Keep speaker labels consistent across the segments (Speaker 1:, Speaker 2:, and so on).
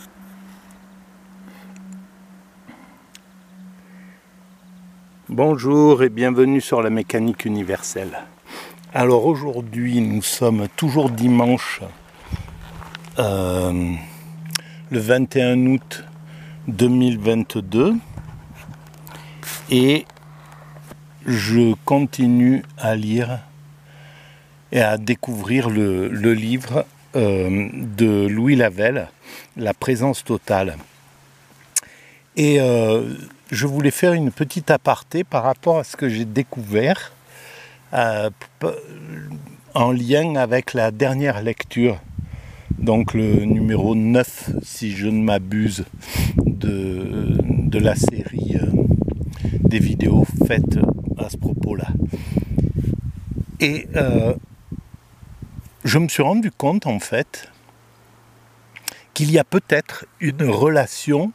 Speaker 1: Bonjour et bienvenue sur la mécanique universelle. Alors aujourd'hui nous sommes toujours dimanche le 21 août 2022 et je continue à lire et à découvrir le livre de Louis Lavelle, La présence totale. Et je voulais faire une petite aparté par rapport à ce que j'ai découvert en lien avec la dernière lecture, donc le numéro 9, si je ne m'abuse, de la série des vidéos faites à ce propos-là. Et je me suis rendu compte, en fait, qu'il y a peut-être une relation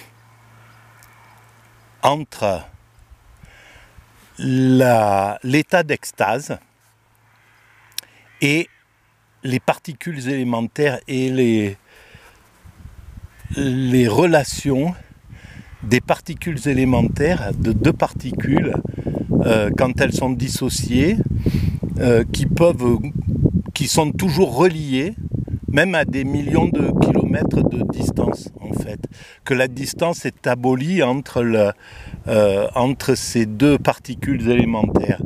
Speaker 1: entre l'état d'extase et les particules élémentaires et les relations des particules élémentaires, de deux particules, quand elles sont dissociées, qui sont toujours reliées, même à des millions de kilomètres de distance, en fait. Que la distance est abolie entre ces deux particules élémentaires.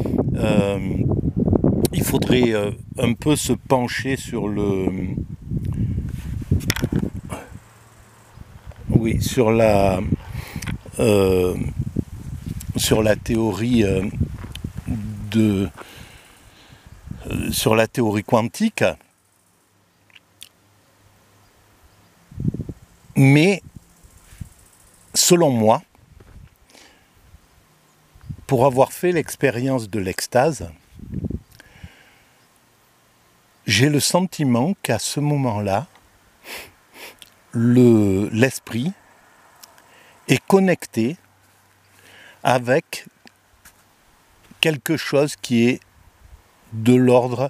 Speaker 1: Il faudrait un peu se pencher sur la théorie sur la théorie quantique. Mais, selon moi, pour avoir fait l'expérience de l'extase, j'ai le sentiment qu'à ce moment-là, l'esprit est connecté avec quelque chose qui est de l'ordre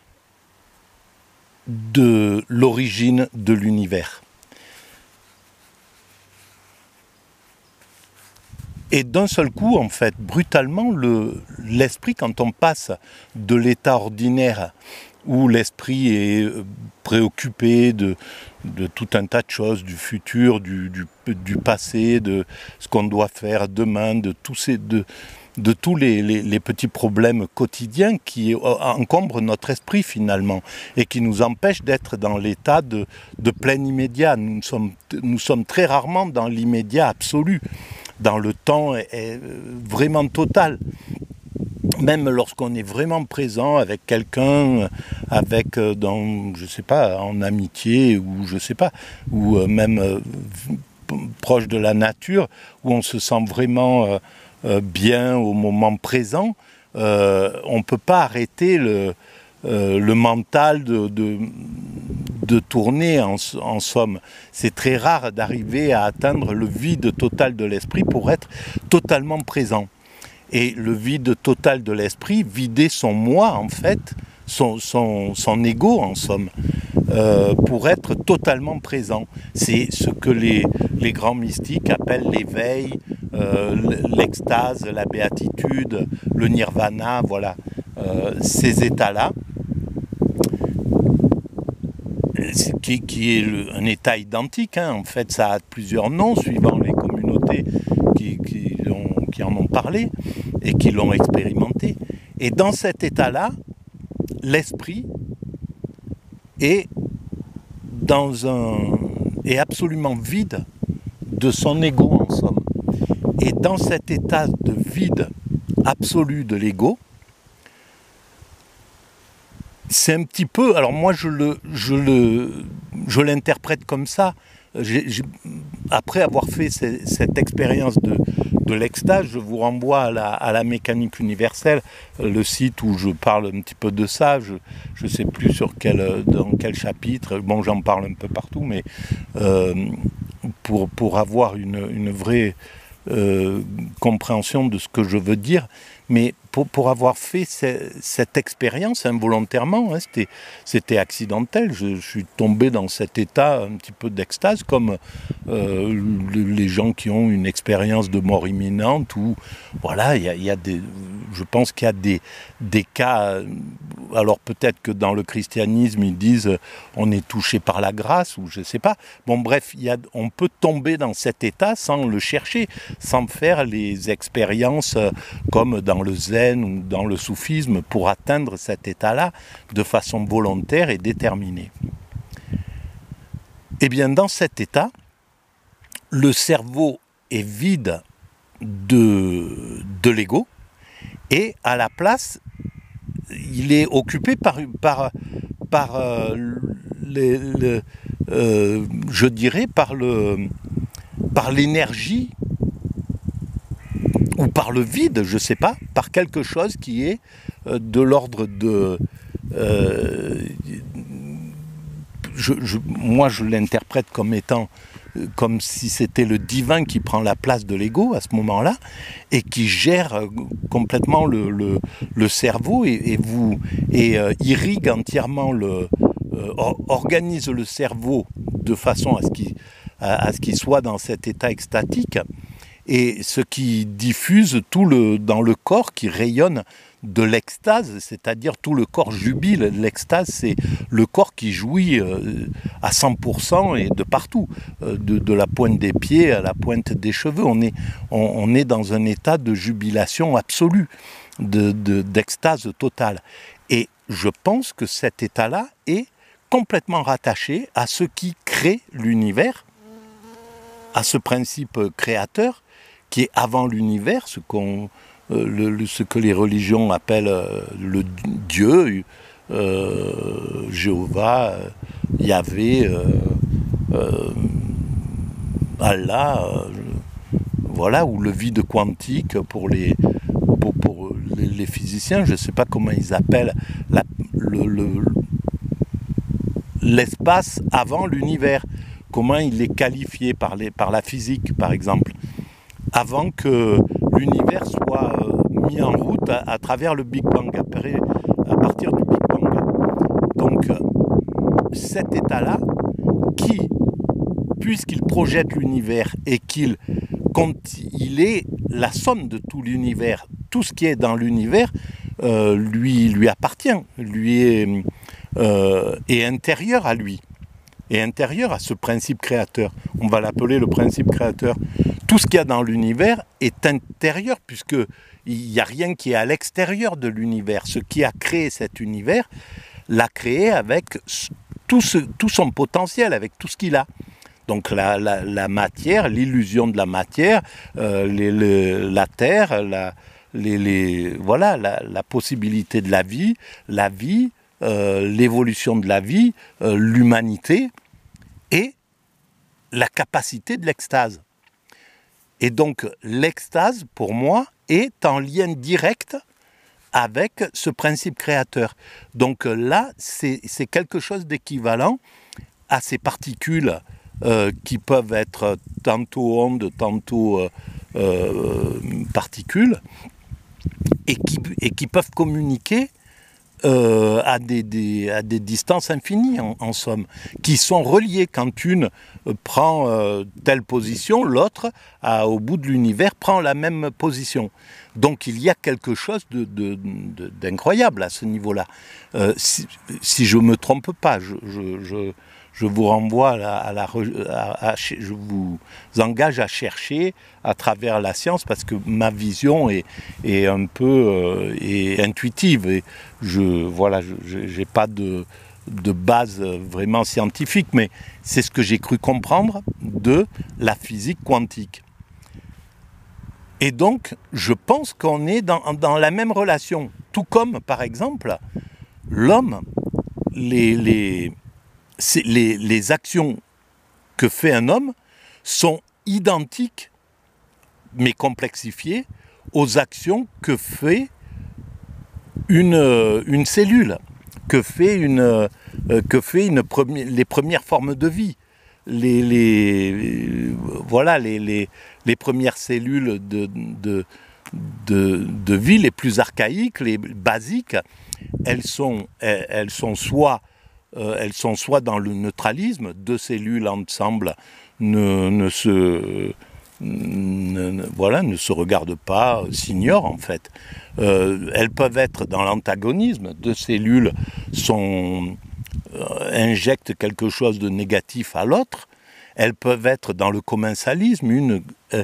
Speaker 1: de l'origine de l'univers. Et d'un seul coup, en fait, brutalement, l'esprit, quand on passe de l'état ordinaire où l'esprit est préoccupé de tout un tas de choses, du futur, du passé, de ce qu'on doit faire demain, de tous les petits problèmes quotidiens qui encombrent notre esprit finalement et qui nous empêchent d'être dans l'état de plein immédiat. Nous sommes très rarement dans l'immédiat absolu, dans le temps est vraiment total. Même lorsqu'on est vraiment présent avec quelqu'un, je sais pas, en amitié ou je sais pas, ou même proche de la nature, où on se sent vraiment bien au moment présent, on ne peut pas arrêter le mental de tourner en somme. C'est très rare d'arriver à atteindre le vide total de l'esprit pour être totalement présent. Et le vide total de l'esprit, vider son moi en fait, son ego en somme, pour être totalement présent. C'est ce que les grands mystiques appellent l'éveil, l'extase, la béatitude, le nirvana, voilà. Ces états-là, qui est un état identique, hein. En fait ça a plusieurs noms suivant les communautés qui en ont parlé et qui l'ont expérimenté. Et dans cet état-là, l'esprit est absolument vide de son ego en somme. Et dans cet état de vide absolu de l'ego, c'est un petit peu, alors moi je l'interprète comme ça. Après avoir fait cette expérience de l'extase, je vous renvoie à la mécanique universelle, le site où je parle un petit peu de ça. Je ne sais plus dans quel chapitre, bon j'en parle un peu partout, mais pour avoir une vraie compréhension de ce que je veux dire. Mais pour avoir fait cette expérience involontairement, hein, c'était accidentel. Je suis tombé dans cet état un petit peu d'extase, comme les gens qui ont une expérience de mort imminente, où voilà, je pense qu'il y a des cas. Alors peut-être que dans le christianisme, ils disent on est touché par la grâce, ou je ne sais pas. Bon bref, on peut tomber dans cet état sans le chercher, sans faire les expériences comme dans le zen ou dans le soufisme pour atteindre cet état-là de façon volontaire et déterminée. Eh bien, dans cet état, le cerveau est vide de l'ego et à la place, il est occupé je dirais par l'énergie ou par le vide, je ne sais pas, par quelque chose qui est de l'ordre de... moi, je l'interprète comme étant, comme si c'était le divin qui prend la place de l'ego à ce moment-là, et qui gère complètement le cerveau et irrigue entièrement organise le cerveau de façon à ce qu'il soit dans cet état extatique, et ce qui diffuse dans le corps, qui rayonne de l'extase, c'est-à-dire tout le corps jubile. L'extase, c'est le corps qui jouit à 100% et de partout, de la pointe des pieds à la pointe des cheveux. On est dans un état de jubilation absolue, d'extase totale. Et je pense que cet état-là est complètement rattaché à ce qui crée l'univers, à ce principe créateur qui est avant l'univers, ce que les religions appellent le Dieu, Jéhovah, Yahvé, Allah, voilà, ou le vide quantique pour les physiciens, je ne sais pas comment ils appellent l'espace avant l'univers, comment il est qualifié par la physique, par exemple, avant que l'univers soit mis en route à travers le Big Bang, à partir du Big Bang. Donc, cet état-là, puisqu'il projette l'univers et qu'il est la somme de tout l'univers, tout ce qui est dans l'univers lui appartient, lui est intérieur à lui, est intérieur à ce principe créateur. On va l'appeler le principe créateur. Tout ce qu'il y a dans l'univers est intérieur, puisqu'il n'y a rien qui est à l'extérieur de l'univers. Ce qui a créé cet univers l'a créé avec tout son potentiel, avec tout ce qu'il a. Donc la matière, l'illusion de la matière, la terre, voilà, la possibilité de la vie, l'évolution de la vie, l'humanité et la capacité de l'extase. Et donc l'extase, pour moi, est en lien direct avec ce principe créateur. Donc là, c'est quelque chose d'équivalent à ces particules qui peuvent être tantôt ondes, tantôt particules, et qui peuvent communiquer à des distances infinies, en somme, qui sont reliées. Quand une prend telle position, l'autre, au bout de l'univers, prend la même position. Donc il y a quelque chose d'incroyable à ce niveau-là. Si je ne me trompe pas, je vous renvoie je vous engage à chercher à travers la science, parce que ma vision est un peu intuitive, et je n'ai pas de base vraiment scientifique, mais c'est ce que j'ai cru comprendre de la physique quantique. Et donc, je pense qu'on est dans la même relation, tout comme, par exemple, l'homme, les actions que fait un homme sont identiques, mais complexifiées, aux actions que fait une cellule, que fait les premières formes de vie. Les premières cellules de vie les plus archaïques, les basiques, elles sont soit dans le neutralisme, deux cellules ensemble ne se regardent pas, s'ignorent en fait. Elles peuvent être dans l'antagonisme, deux cellules injectent quelque chose de négatif à l'autre. Elles peuvent être dans le commensalisme,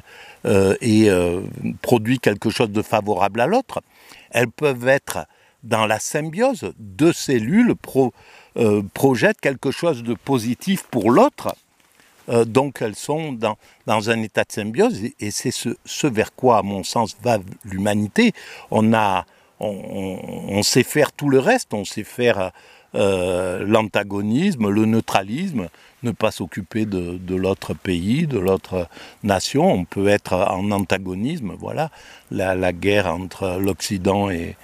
Speaker 1: produit quelque chose de favorable à l'autre. Elles peuvent être dans la symbiose, deux cellules projettent quelque chose de positif pour l'autre. Donc elles sont dans un état de symbiose, et c'est ce vers quoi, à mon sens, va l'humanité. On sait faire tout le reste, on sait faire l'antagonisme, le neutralisme, ne pas s'occuper de l'autre pays, de l'autre nation. On peut être en antagonisme, voilà, la guerre entre l'Occident et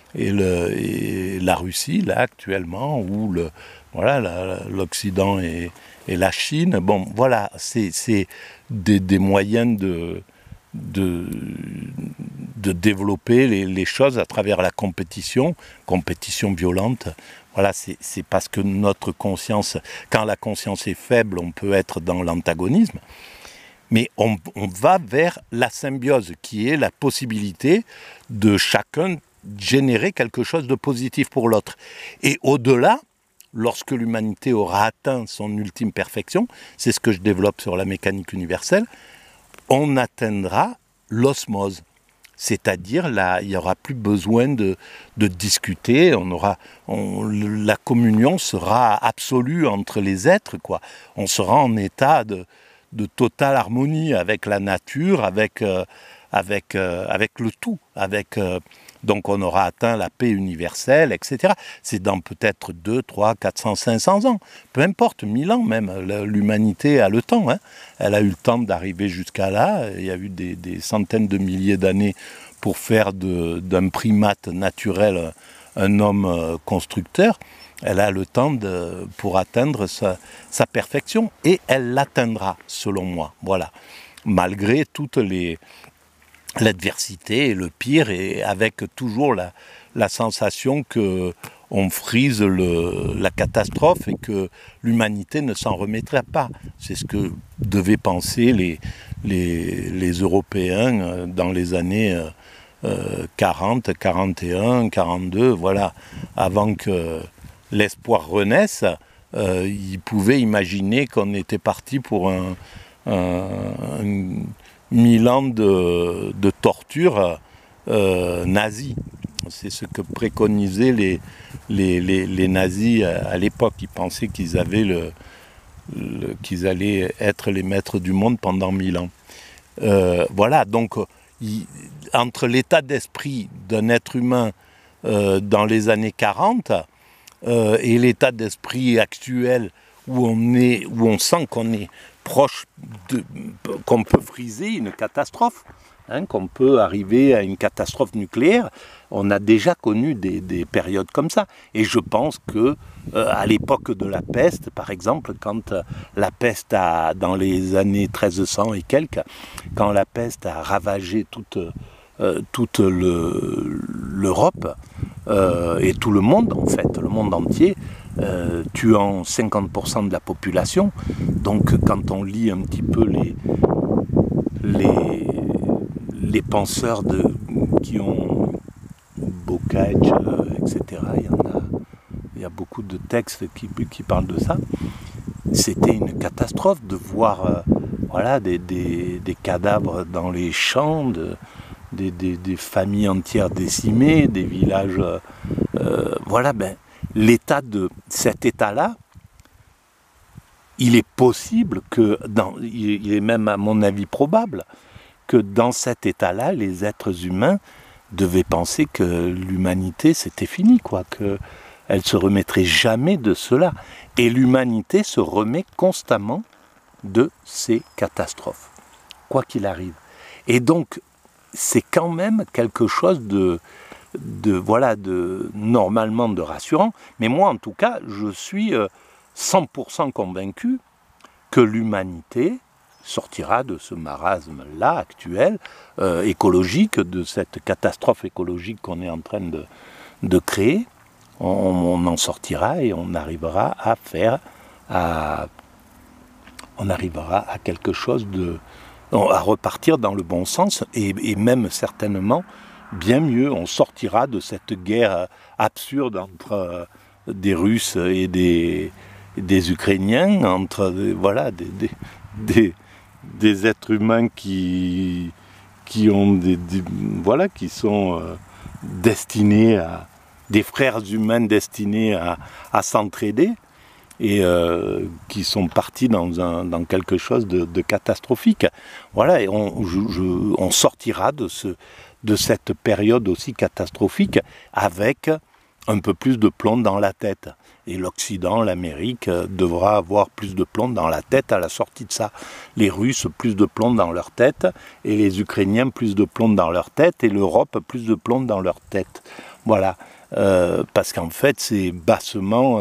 Speaker 1: la Russie, là, actuellement, ou l'Occident et la Chine. Bon, voilà, c'est des moyens de développer les choses à travers la compétition violente. Voilà, c'est parce que notre conscience, quand la conscience est faible, on peut être dans l'antagonisme, mais on va vers la symbiose, qui est la possibilité de chacun générer quelque chose de positif pour l'autre. Et au-delà, lorsque l'humanité aura atteint son ultime perfection, c'est ce que je développe sur la mécanique universelle, on atteindra l'osmose. C'est-à-dire, là, il n'y aura plus besoin de discuter, la communion sera absolue entre les êtres, quoi. On sera en état de totale harmonie avec la nature, avec le tout, donc on aura atteint la paix universelle, etc. C'est dans peut-être 2, 3, 400, 500 ans, peu importe, 1000 ans même, l'humanité a le temps, hein. Elle a eu le temps d'arriver jusqu'à là, il y a eu des centaines de milliers d'années pour faire d'un primate naturel un homme constructeur. Elle a le temps pour atteindre sa perfection, et elle l'atteindra, selon moi, voilà, malgré toutes l'adversité et le pire, et avec toujours la sensation qu'on frise la catastrophe et que l'humanité ne s'en remettrait pas. C'est ce que devaient penser les Européens dans les années 40, 41, 42, voilà, avant que l'espoir renaisse. Ils pouvaient imaginer qu'on était parti pour un 1000 ans de torture nazie. C'est ce que préconisaient les nazis à l'époque. Ils pensaient qu'ils allaient être les maîtres du monde pendant 1000 ans. Voilà, donc entre l'état d'esprit d'un être humain dans les années 40 et l'état d'esprit actuel où on sent qu'on est proche qu'on peut friser une catastrophe, hein, qu'on peut arriver à une catastrophe nucléaire. On a déjà connu des périodes comme ça. Et je pense que à l'époque de la peste, par exemple, quand la peste dans les années 1300 et quelques, quand la peste a ravagé toute l'Europe et tout le monde, en fait, le monde entier, tuant 50% de la population. Donc quand on lit un petit peu les penseurs qui ont Bocage, etc., il y a beaucoup de textes qui parlent de ça. C'était une catastrophe de voir voilà, des cadavres dans les champs, des familles entières décimées, des villages... voilà, ben, cet état-là, il est possible que, il est même à mon avis probable, que dans cet état-là, les êtres humains devaient penser que l'humanité c'était fini, quoi, qu'elle ne se remettrait jamais de cela. Et l'humanité se remet constamment de ces catastrophes, quoi qu'il arrive. Et donc, c'est quand même quelque chose normalement de rassurant, mais moi en tout cas je suis 100% convaincu que l'humanité sortira de ce marasme-là actuel, écologique, de cette catastrophe écologique qu'on est en train de créer. On en sortira et on arrivera à quelque chose à repartir dans le bon sens et même certainement bien mieux. On sortira de cette guerre absurde entre des Russes et des Ukrainiens, entre voilà, des êtres humains qui sont destinés à des frères humains destinés à s'entraider et qui sont partis dans quelque chose de catastrophique. Voilà, et on sortira de cette période aussi catastrophique avec un peu plus de plomb dans la tête. Et l'Occident, l'Amérique, devra avoir plus de plomb dans la tête à la sortie de ça. Les Russes, plus de plomb dans leur tête, et les Ukrainiens, plus de plomb dans leur tête, et l'Europe, plus de plomb dans leur tête. Voilà. Parce qu'en fait, c'est bassement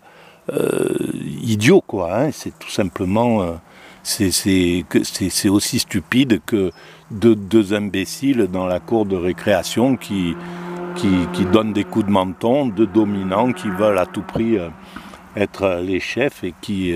Speaker 1: idiot, quoi. Hein. C'est tout simplement... c'est aussi stupide que deux imbéciles dans la cour de récréation qui donnent des coups de menton, deux dominants qui veulent à tout prix être les chefs et qui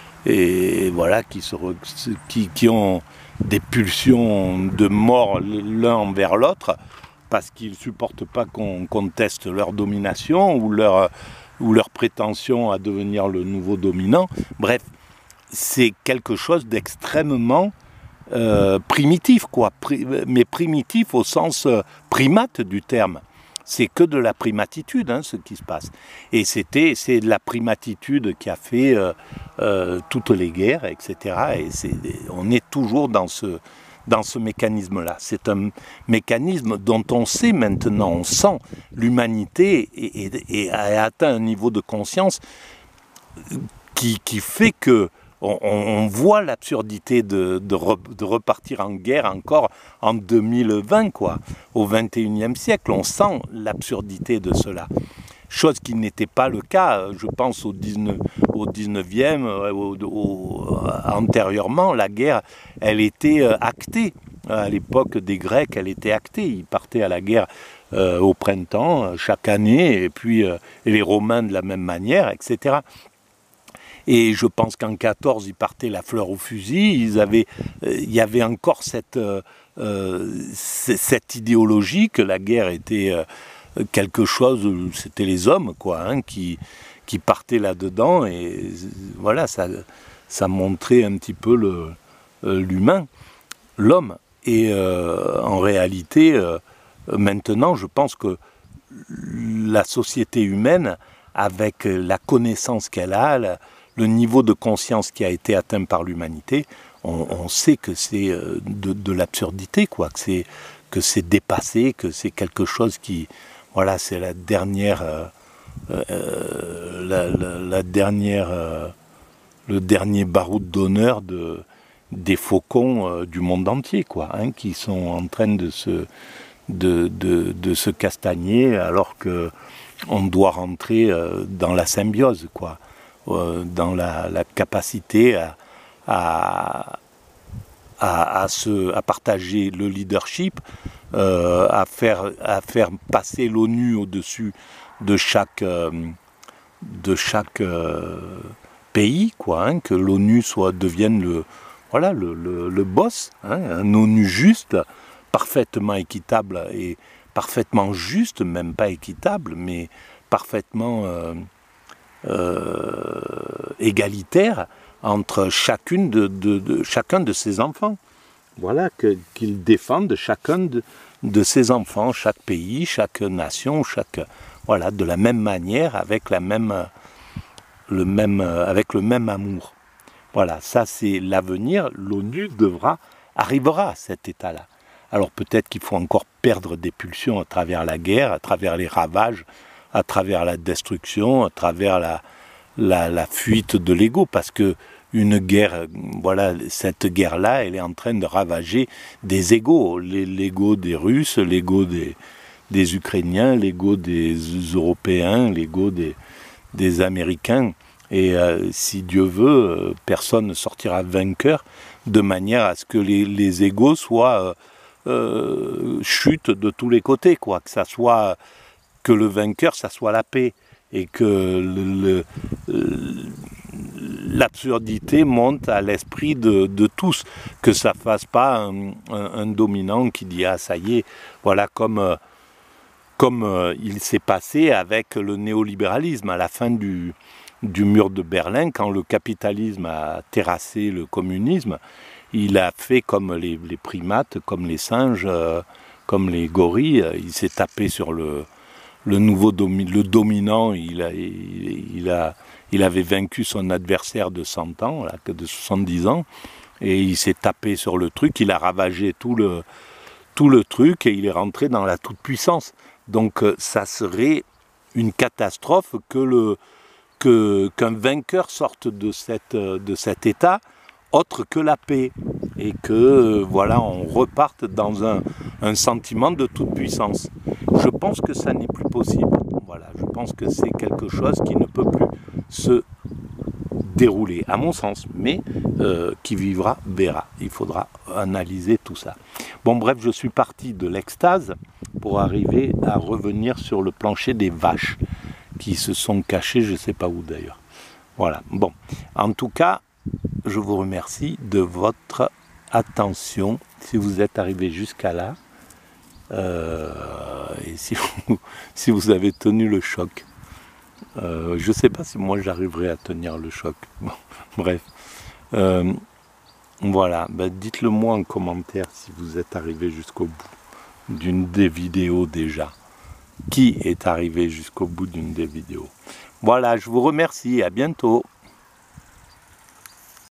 Speaker 1: ont des pulsions de mort l'un envers l'autre parce qu'ils ne supportent pas qu'on conteste leur domination ou leur prétention à devenir le nouveau dominant. Bref, c'est quelque chose d'extrêmement primitif, quoi. Mais primitif au sens primate du terme. C'est que de la primatitude, hein, ce qui se passe. Et c'est de la primatitude qui a fait toutes les guerres, etc. Et on est toujours dans ce mécanisme-là. C'est un mécanisme dont on sait maintenant, on sent l'humanité et a atteint un niveau de conscience qui fait que on voit l'absurdité de repartir en guerre encore en 2020, quoi. Au XXIe siècle, on sent l'absurdité de cela. Chose qui n'était pas le cas, je pense, au 19e, antérieurement, la guerre, elle était actée. À l'époque des Grecs, elle était actée. Ils partaient à la guerre au printemps, chaque année, et puis et les Romains de la même manière, etc. Et je pense qu'en 14, ils partaient la fleur au fusil. Il y avait encore cette idéologie que la guerre était quelque chose, c'était les hommes, quoi, hein, qui partaient là-dedans. Et voilà, ça montrait un petit peu l'humain, l'homme. Et en réalité, maintenant, je pense que la société humaine, avec la connaissance qu'elle a, le niveau de conscience qui a été atteint par l'humanité, on sait que c'est de l'absurdité, quoi, que c'est dépassé, que c'est quelque chose qui, voilà, c'est la dernière, le dernier baroud d'honneur des faucons du monde entier, quoi, hein, qui sont en train de se castagner alors que on doit rentrer dans la symbiose, quoi. Dans la capacité à partager le leadership, à faire passer l'ONU au-dessus de chaque pays, quoi, hein, que l'ONU devienne le boss, hein, un ONU juste, parfaitement équitable et parfaitement juste, même pas équitable, mais parfaitement égalitaire entre chacun de ses enfants. Voilà, qu'ils défendent chacun de ses enfants, chaque pays, chaque nation, voilà, de la même manière, avec le même amour. Voilà, ça c'est l'avenir. L'ONU arrivera à cet état-là. Alors peut-être qu'il faut encore perdre des pulsions à travers la guerre, à travers les ravages, à travers la destruction, à travers la fuite de l'ego, parce que une guerre, voilà, cette guerre-là, elle est en train de ravager des égos, l'ego des Russes, l'ego des Ukrainiens, l'ego des Européens, l'ego des Américains, Et si Dieu veut, personne ne sortira vainqueur, de manière à ce que les égos soient chutent de tous les côtés, quoi. Que le vainqueur, ça soit la paix, et que l'absurdité monte à l'esprit de tous, que ça fasse pas un dominant qui dit ah ça y est, voilà, comme il s'est passé avec le néolibéralisme à la fin du mur de Berlin, quand le capitalisme a terrassé le communisme. Il a fait comme les primates, comme les singes, comme les gorilles. Il s'est tapé sur le dominant. Il avait vaincu son adversaire de 100 ans, là, de 70 ans, et il s'est tapé sur le truc. Il a ravagé tout le truc et il est rentré dans la toute-puissance. Donc ça serait une catastrophe qu'un vainqueur sorte de cet état, autre que la paix, et que voilà, on reparte dans un sentiment de toute puissance. Je pense que ça n'est plus possible. Voilà, je pense que c'est quelque chose qui ne peut plus se dérouler, à mon sens, mais qui vivra verra. Il faudra analyser tout ça. Bon, bref, je suis parti de l'extase pour arriver à revenir sur le plancher des vaches qui se sont cachées, je ne sais pas où d'ailleurs. Voilà, bon, en tout cas, je vous remercie de votre attention, si vous êtes arrivé jusqu'à là, et si vous avez tenu le choc. Je ne sais pas si moi j'arriverai à tenir le choc. Bon, bref, voilà, ben dites-le moi en commentaire si vous êtes arrivé jusqu'au bout d'une des vidéos déjà. Qui est arrivé jusqu'au bout d'une des vidéos? Voilà, je vous remercie, à bientôt.